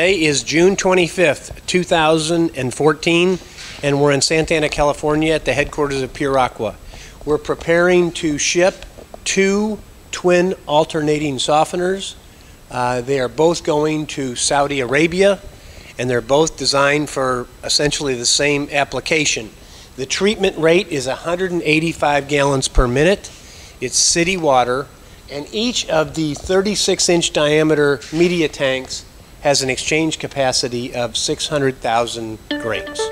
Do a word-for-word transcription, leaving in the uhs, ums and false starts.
Today is June twenty-fifth, two thousand fourteen, and we're in Santa Ana, California at the headquarters of Pure Aqua. We're preparing to ship two twin alternating softeners. Uh, they are both going to Saudi Arabia, and they're both designed for essentially the same application. The treatment rate is one hundred eighty-five gallons per minute. It's city water, and each of the thirty-six inch diameter media tanks has an exchange capacity of six hundred thousand grains.